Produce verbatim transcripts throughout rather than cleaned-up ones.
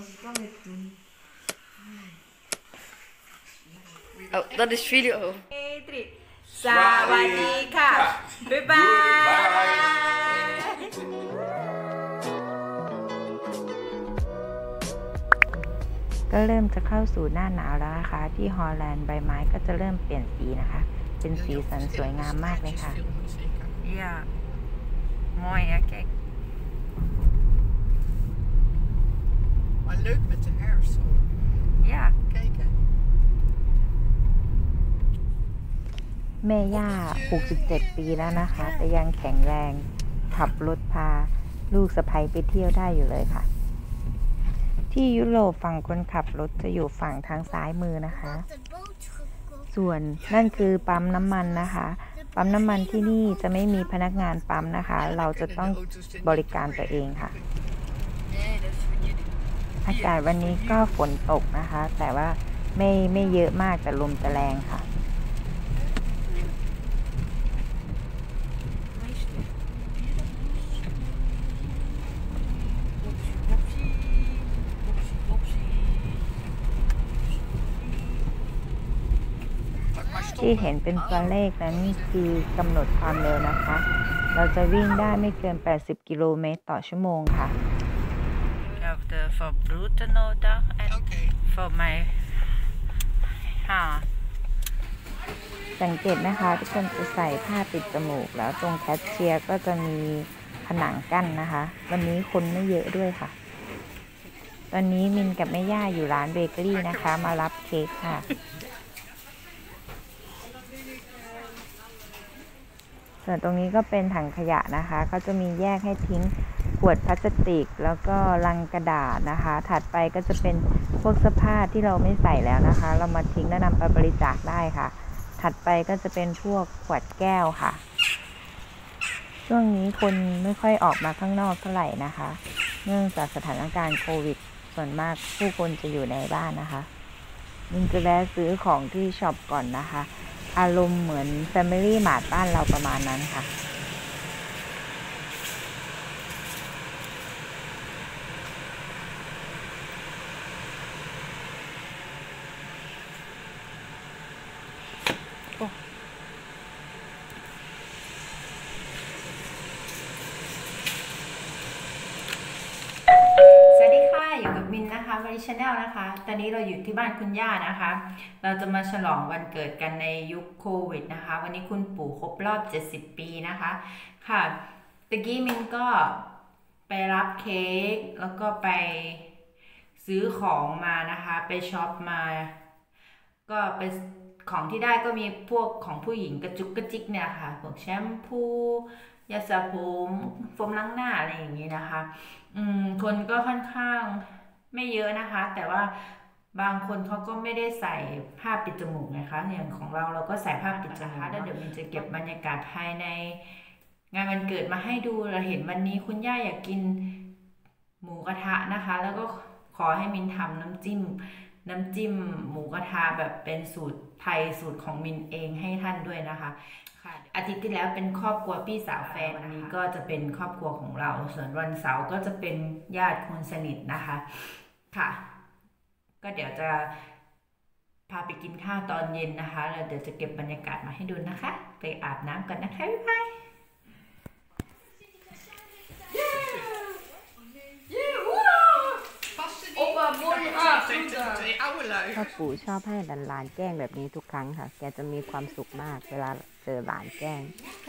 Oh, dat is video. สวัสดีค่ะ บ๊ายบายก็เริ่มจะเข้าสู่หน้าหนาวแล้วนะคะที่ฮอลแลนด์ใบไม้ก็จะเริ่มเปลี่ยนสีนะคะเป็นสีสันสวยงามมากเลยค่ะ Ja, mooi hè, kijk. Maar leuk met de herfst hoor. Ja. Kijk hè. แม่ย่าหกสิบเจ็ดปีแล้วนะคะ แต่ยังแข็งแรงขับรถพาลูกสะใภ้ไปเที่ยวได้อยู่เลยค่ะ ที่ยุโรปฝั่งคนขับรถจะอยู่ฝั่งทางซ้ายมือนะคะ ส่วนนั่นคือปั๊มน้ำมันนะคะปั๊มน้ำมันที่นี่จะไม่มีพนักงานปั๊มนะคะ เราจะต้องบริการตัวเองค่ะ อากาศวันนี้ก็ฝนตกนะคะ แต่ว่าไม่ไม่เยอะมากแต่ลมจะแรงค่ะที่เห็นเป็นตัวเลขนั้นคือกำหนดความเร็วนะคะ เราจะวิ่งได้ไม่เกินแปดสิบกิโลเมตรต่อชั่วโมงค่ะ Ik heb de verbroedte nodig en voor mij haar. สังเกตนะคะทุกคนจะใส่ผ้าปิดจมูกแล้วตรงแคชเชียร์ก็จะมีผนังกั้นนะคะ วันนี้คนไม่เยอะด้วยค่ะ ตอนนี้มินกับแม่ย่าอยู่ร้านเบเกอรี่นะคะมารับเค้กค่ะส่วนตรงนี้ก็เป็นถังขยะนะคะเขาจะมีแยกให้ทิ้งขวดพลาสติกแล้วก็ลังกระดาษนะคะถัดไปก็จะเป็นพวกเสื้อผ้าที่เราไม่ใส่แล้วนะคะเรามาทิ้งแล้วนำไปบริจาคได้ค่ะถัดไปก็จะเป็นพวกขวดแก้วค่ะช่วงนี้คนไม่ค่อยออกมาข้างนอกเท่าไหร่นะคะเนื่องจากสถานการณ์โควิดส่วนมากผู้คนจะอยู่ในบ้านนะคะมินจะแวะซื้อของที่ช็อปก่อนนะคะอารมณ์เหมือน Family Mart บ้านเราประมาณนั้นค่ะสวัสดีค่ะอยู่กับมินนะคะวาริชแนลนะคะตอนนี้เราอยู่ที่บ้านคุณย่านะคะเราจะมาฉลองวันเกิดกันในยุคโควิดนะคะวันนี้คุณปู่ครบรอบเจ็ดสิบปีนะคะค่ะตะกี้มินก็ไปรับเค้กแล้วก็ไปซื้อของมานะคะไปช็อปมาก็ไปของที่ได้ก็มีพวกของผู้หญิงกระจุกกระจิกเนี่ยค่ะพวกแชมพูยาสระผมโฟมล้างหน้าอะไรอย่างนี้นะคะอืมคนก็ค่อนข้างไม่เยอะนะคะแต่ว่าบางคนเขาก็ไม่ได้ใส่ผ้าปิดจมูกนะคะอย่างของเราเราก็ใส่ผ้าปิดจมูกแล้วเดี๋ยวมินจะเก็บบรรยากาศภายในงานวันเกิดมาให้ดูเราเห็นวันนี้คุณย่าอยากกินหมูกระทะนะคะแล้วก็ขอให้มินทำน้ำจิ้มน้ำจิ้มหมูกระทะแบบเป็นสูตรไทยสูตรของมินเองให้ท่านด้วยนะคะอาทิตย์ที่แล้วเป็นครอบครัวพี่สาวแฟนวันนี้ก็จะเป็นครอบครัวของเราส่วนวันเสาร์ก็จะเป็นญาติคนสนิทนะคะค่ะก็เดี๋ยวจะพาไปกินข้าวตอนเย็นนะคะแล้วเดี๋ยวจะเก็บบรรยากาศมาให้ดูนะคะไปอาบน้ำกันนะคะบ๊ายบายพ่อปู่ชอบให้หลานๆแกล้งแบบนี้ทุกครั้งค่ะแกจะมีความสุขมากเวลาเจอหลานแกล้ง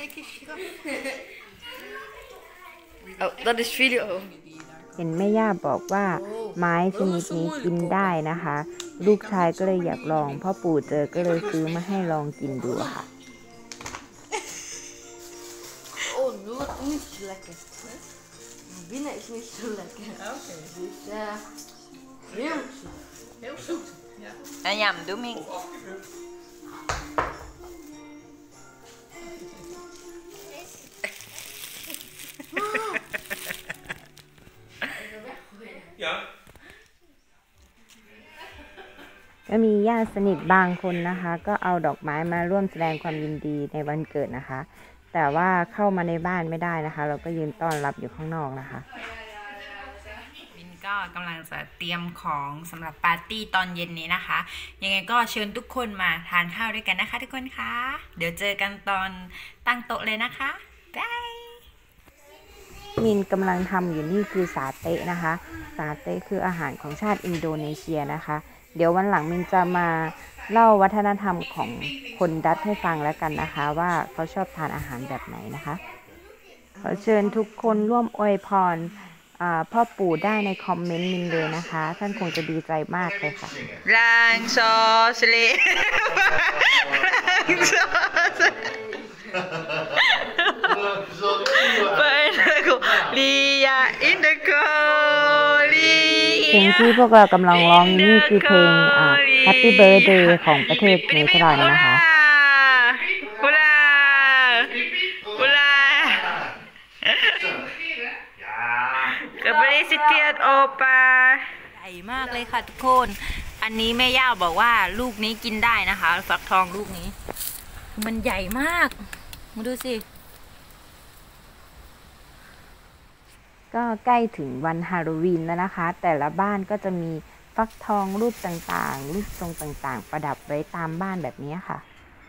Oh, dat is video. เห็นแม่ย่าบอกว่าไม้ชนิดนี้กินได้นะคะลูกชายก็เลยอยากลองพ่อปู่เจอก็เลยซื้อมาให้ลองกินดูค่ะ Oh, nu wordt het niet zo lekker. Binnen is niet zo lekker. Oké. Dus uh, heel zoet. Heel zoet. Ja. อ่ะยำดูมิง Ja. ก็มีญาติสนิทบางคนนะคะก็เอาดอกไม้มาร่วมแสดงความยินดีในวันเกิดนะคะแต่ว่าเข้ามาในบ้านไม่ได้นะคะเราก็ยืนต้อนรับอยู่ข้างนอกนะคะมินกก็กำลังจะเตรียมของสำหรับปาร์ตี้ตอนเย็นนี้นะคะยังไงก็เชิญทุกคนมาทานข้าวด้วยกันนะคะทุกคนคะเดี๋ยวเจอกันตอนตั้งโต๊ะเลยนะคะบายมินกำลังทำอยู่นี่คือสาเต๊ะนะคะสาเต๊ะคืออาหารของชาติอินโดนีเซียนะคะเดี๋ยววันหลังมินจะมาเล่าวัฒนธรรมของคนดัตช์ให้ฟังแล้วกันนะคะว่าเขาชอบทานอาหารแบบไหนนะคะขอเชิญทุกคนร่วมอวยพรพ่อปู่ได้ในคอมเมนต์มินเลยนะคะท่านคงจะดีใจมากเลยค่ะรังโซสเลรังโซสลียาอินเดโกลีเพลงที่พวกเรากำลังร้องนี่คือเพลง Happy Birthday ของประเทศเนเธอร์แลนด์นะคะฮูลาฮูลากับบริสิทธิ์โอปาใหญ่มากเลยค่ะทุกคนอันนี้แม่ย่าบอกว่าลูกนี้กินได้นะคะฟักทองลูกนี้มันใหญ่มากมาดูสิก็ใกล้ถึงวันฮาโลวีนแล้วนะคะแต่ละบ้านก็จะมีฟักทองรูปต่างๆรูปทรงต่างๆประดับไว้ตามบ้านแบบนี้ค่ะ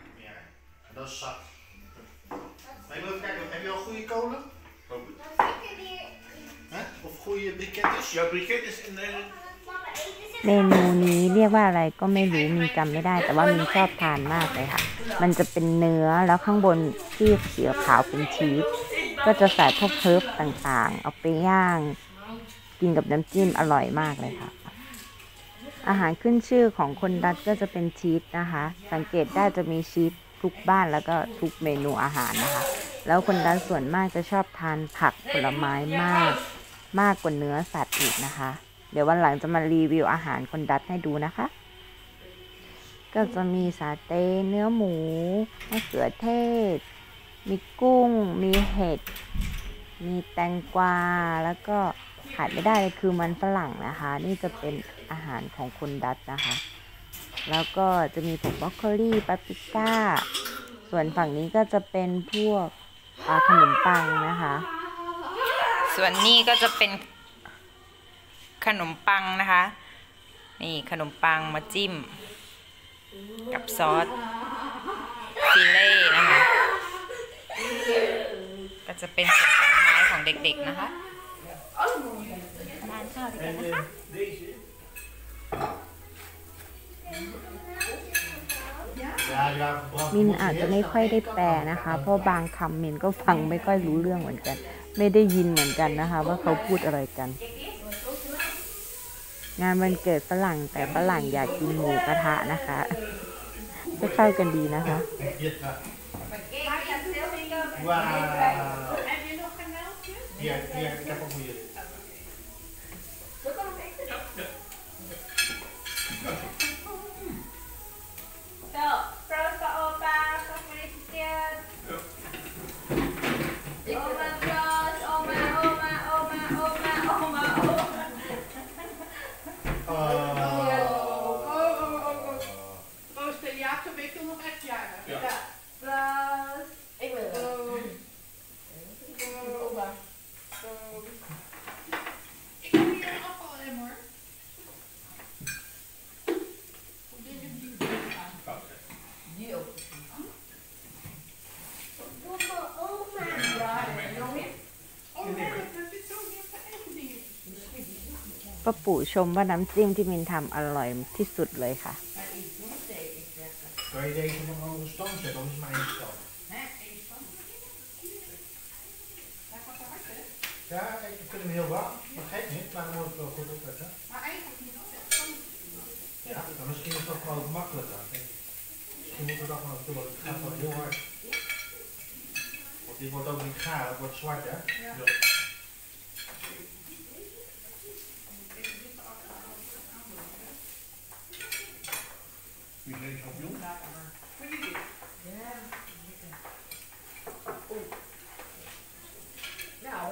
เมนูนี้เรียกว่าอะไรก็ไม่รู้มินจำไม่ได้แต่ว่ามินชอบทานมากเลยค่ะมันจะเป็นเนื้อแล้วข้างบนที่สีขาวเป็นชีสก็จะใส่พวกเฮิร์บต่างๆเอาไปย่างกินกับน้ำจิ้มอร่อยมากเลยค่ะอาหารขึ้นชื่อของคนดัตช์ก็จะเป็นชีสนะคะสังเกตได้จะมีชีสทุกบ้านแล้วก็ทุกเมนูอาหารนะคะแล้วคนดัตช์ส่วนมากจะชอบทานผักผลไม้มากมากกว่าเนื้อสัตว์อีกนะคะเดี๋ยววันหลังจะมารีวิวอาหารคนดัตช์ให้ดูนะคะก็จะมีสาเต้เนื้อหมูมะเขือเทศมีกุ้งมีเห็ดมีแตงกวาแล้วก็ขาดไม่ได้เลยคือมันฝรั่งนะคะนี่จะเป็นอาหารของคนดัตช์นะคะแล้วก็จะมีผงบรอกโคลีปาปริก้าส่วนฝั่งนี้ก็จะเป็นพวกขนมปังนะคะส่วนนี้ก็จะเป็นขนมปังนะคะนี่ขนมปังมาจิ้มกับซอสฟิเล่นะคะก็จะเป็นส่วนผลไม้ของเด็กๆนะคะทานข้าวด้วยกันนะคะมินอาจจะไม่ค่อยได้แปลนะคะเพราะบางคำมินก็ฟังไม่ค่อยรู้เรื่องเหมือนกันไม่ได้ยินเหมือนกันนะคะว่าเขาพูดอะไรกันงานวันเกิดฝรั่งแต่ฝรั่งอยากกินหมูกระทะนะคะจะเข้ากันดีนะคะ Wauw. Heb je nog een meldje? Ja, ja, ik heb een goede. Zo, proost opa, gefeliciteerd. Oma proost, oma, oma, oma, oma, oma, oma. Proost, ja, zo weet je nog echt jaren. Ja. Proost. Ik ben er. Opa. Ik heb hier een afvalemmer. Hoe dit is die gaan. Die ook. Oma. Ja, nog meer? Oh nee, dat zit zo niet op de eigen dingen. ป้าปู่ชมว่าน้ำจิ้มที่มินทำอร่อยที่สุดเลยค่ะ Kan je deze nog een andere stand zetten? Dat is mijn stand. Ja, ik vind hem heel warm. Dat geeft niet, maar dan moet ik wel goed opletten. Maar eigenlijk niet altijd. Ja, maar misschien is het toch wel makkelijker. Misschien moeten we dat maar naartoe, want het gaat wel heel hard. Want dit wordt ook niet gaar, het wordt zwart hè. Ja. Dus. Wie is deze kampioen? Nou,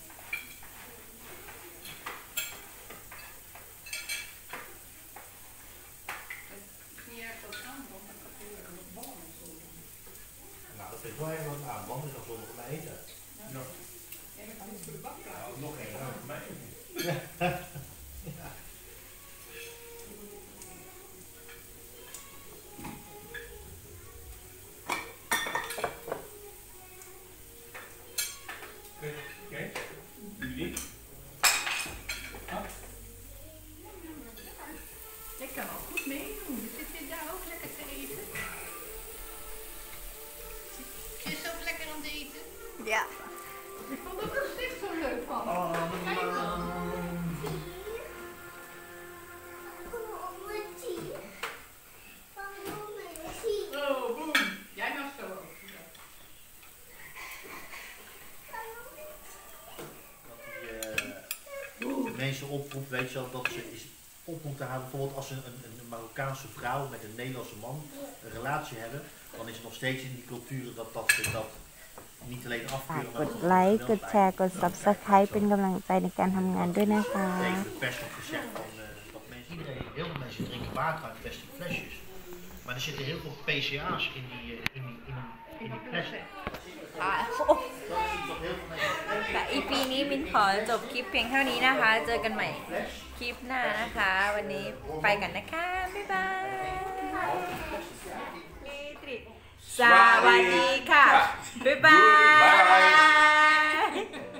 Nou, dat vind ik wel even wat aan, want is nog wel nog eten. Ja. Nog één, nog voor mij. mensen oproept, weet je wel, dat ze is op moeten houden. Bijvoorbeeld als een, een, een Marokkaanse vrouw met een Nederlandse man een relatie hebben, dan is het nog steeds in die culturen dat, dat ze dat niet alleen ฝาก afkeuren, ก maar ด dat ไลค์ กดแชร์ กด ซับสไครบ์ เป็นกำลังใจในการทำงานด้วยนะคะ tegen de pers nog gezegd van, uh, dat mensen, iedereen, heel veel mensen drinken water uit plastic flesjes. Maar er zitten heel veel P C A's in die, uh, in die, in die, in die plastic. ค่ะแต่ อี พี นี้มินขอจบคลิปเพียงเท่านี้นะคะ เจอกันใหม่คลิปหน้านะคะ วันนี้ไปกันนะคะ บ๊ายบายสวัสดีค่ะ บ๊ายบาย